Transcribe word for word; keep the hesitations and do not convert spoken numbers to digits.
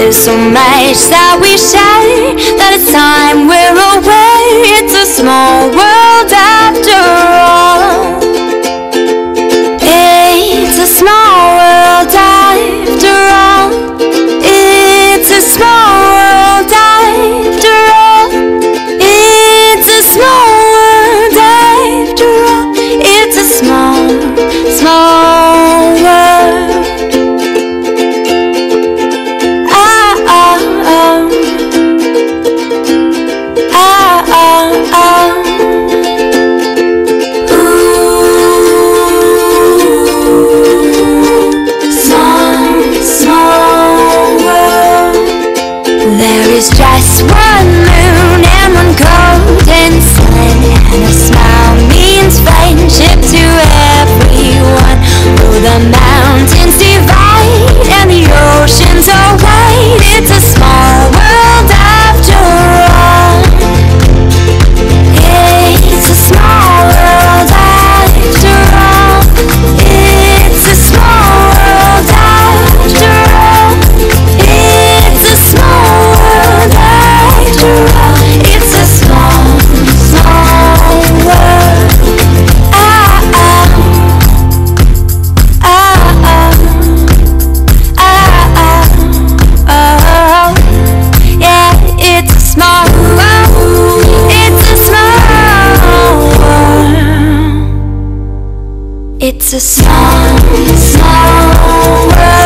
There's so much that we share that it's time we're aware. It's a small world after all. It's a small world after all. It's a small world after all. It's a small world after all. It's a small, small world. There's just one moon and one golden sun, and a smile means friendship to everyone. Oh, the mountains divide and the oceans are wide. It's a small world after all. It's a small world after all. It's a small world after all. It's a small world after all. It's a small, small world. Ah, ah. Ah, ah. Ah, ah. Oh, yeah, it's a small world. It's a small world. It's a small, small world.